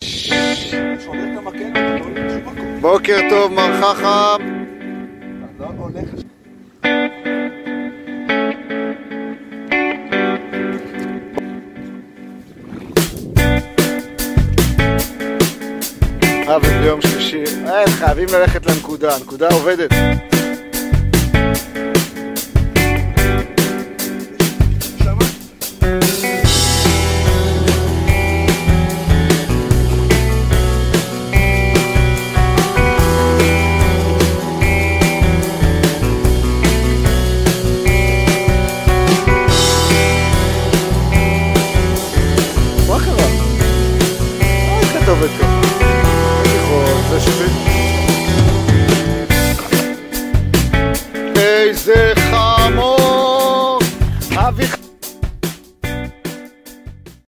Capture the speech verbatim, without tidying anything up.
בוקר טוב מר חכם. אה, וביום שלישי אה, חייבים ללכת לנקודה, הנקודה עובדת. מה קרה? אה, איך אתה עובד ככה? זה שזה